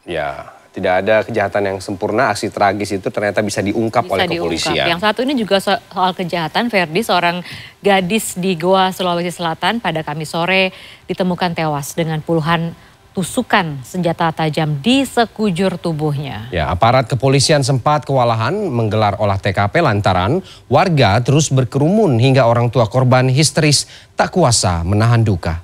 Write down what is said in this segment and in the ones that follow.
Ya, tidak ada kejahatan yang sempurna, aksi tragis itu ternyata bisa diungkap oleh kepolisian. Yang satu ini juga soal kejahatan, Ferdi, seorang gadis di Goa, Sulawesi Selatan pada Kamis sore ditemukan tewas dengan puluhan tusukan senjata tajam di sekujur tubuhnya. Ya, aparat kepolisian sempat kewalahan menggelar olah TKP lantaran warga terus berkerumun hingga orang tua korban histeris tak kuasa menahan duka.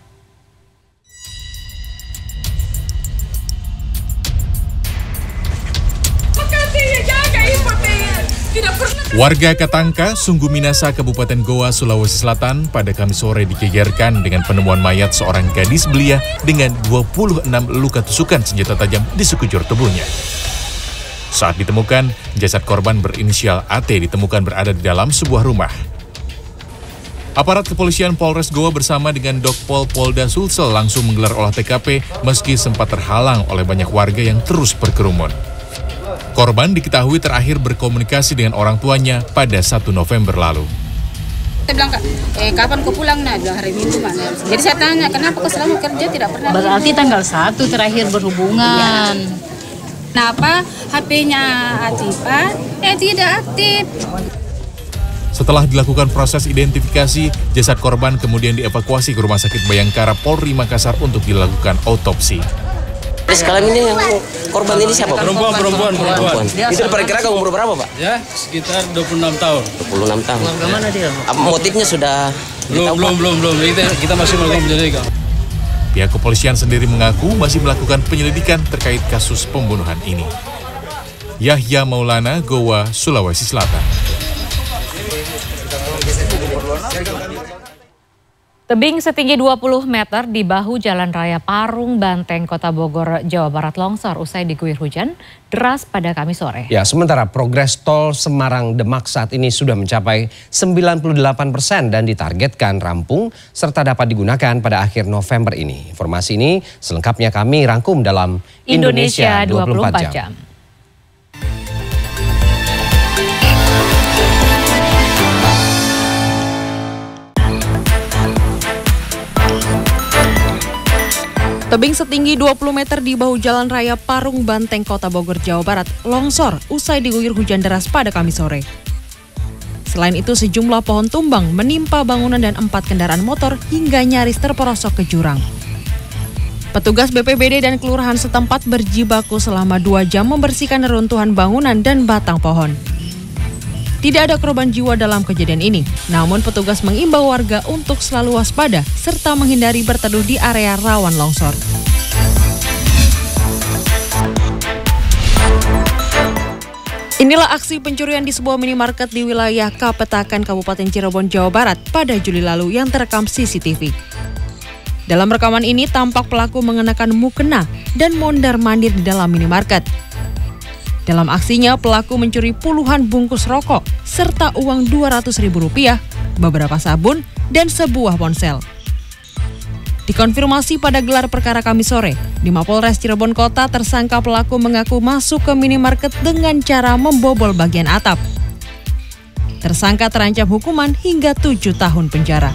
Warga Katangka, Sungguh Minasa, Kabupaten Goa, Sulawesi Selatan pada Kamis sore digegerkan dengan penemuan mayat seorang gadis belia dengan 26 luka tusukan senjata tajam di sekujur tubuhnya. Saat ditemukan, jasad korban berinisial AT ditemukan berada di dalam sebuah rumah. Aparat kepolisian Polres Goa bersama dengan Dokpol Polda Sulsel langsung menggelar olah TKP meski sempat terhalang oleh banyak warga yang terus berkerumun. Korban diketahui terakhir berkomunikasi dengan orang tuanya pada 1 November lalu. Saya bilang, kapan kau pulang? Nah, bilang hari Minggu mana. Jadi saya tanya, kenapa kau selama kerja tidak pernah? Berarti tanggal 1 terakhir berhubungan. Ya. Kenapa HP-nya aktif? Tidak aktif. Setelah dilakukan proses identifikasi, jasad korban kemudian dievakuasi ke Rumah Sakit Bayangkara Polri Makassar untuk dilakukan otopsi. Sekarang ini yang korban ini siapa? Perempuan. Itu diperkirakan umur berapa, Pak? Ya, sekitar 26 tahun. 26 tahun. Bagaimana dia? Motifnya sudah Belum. Kita masih melakukan penyelidikan. Pihak kepolisian sendiri mengaku masih melakukan penyelidikan terkait kasus pembunuhan ini. Yahya Maulana, Goa, Sulawesi Selatan. Tebing setinggi 20 meter di bahu Jalan Raya Parung Banteng, Kota Bogor, Jawa Barat longsor usai diguyur hujan deras pada Kamis sore. Ya, sementara progres tol Semarang-Demak saat ini sudah mencapai 98% dan ditargetkan rampung serta dapat digunakan pada akhir November ini. Informasi ini selengkapnya kami rangkum dalam Indonesia 24 jam. Tebing setinggi 20 meter di bahu Jalan Raya Parung Banteng, Kota Bogor, Jawa Barat longsor usai diguyur hujan deras pada Kamis sore. Selain itu sejumlah pohon tumbang menimpa bangunan dan 4 kendaraan motor hingga nyaris terperosok ke jurang. Petugas BPBD dan kelurahan setempat berjibaku selama 2 jam membersihkan reruntuhan bangunan dan batang pohon. Tidak ada korban jiwa dalam kejadian ini, namun petugas mengimbau warga untuk selalu waspada serta menghindari berteduh di area rawan longsor. Inilah aksi pencurian di sebuah minimarket di wilayah Kapetakan, Kabupaten Cirebon, Jawa Barat pada Juli lalu yang terekam CCTV. Dalam rekaman ini tampak pelaku mengenakan mukena dan mondar-mandir di dalam minimarket. Dalam aksinya, pelaku mencuri puluhan bungkus rokok serta uang Rp200.000, beberapa sabun, dan sebuah ponsel. Dikonfirmasi pada gelar perkara Kamis sore, di Mapolres Cirebon Kota, tersangka pelaku mengaku masuk ke minimarket dengan cara membobol bagian atap. Tersangka terancam hukuman hingga 7 tahun penjara.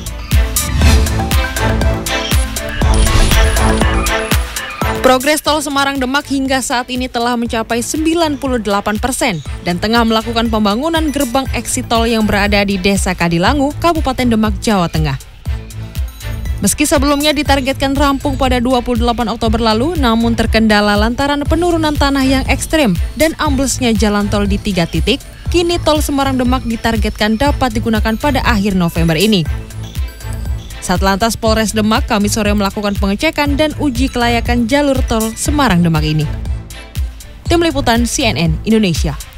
Progres tol Semarang-Demak hingga saat ini telah mencapai 98% dan tengah melakukan pembangunan gerbang eksit tol yang berada di Desa Kadilangu, Kabupaten Demak, Jawa Tengah. Meski sebelumnya ditargetkan rampung pada 28 Oktober lalu, namun terkendala lantaran penurunan tanah yang ekstrem dan amblesnya jalan tol di 3 titik, kini tol Semarang-Demak ditargetkan dapat digunakan pada akhir November ini. Satlantas Polres Demak Kamis sore melakukan pengecekan dan uji kelayakan jalur tol Semarang-Demak ini. Tim Liputan CNN Indonesia.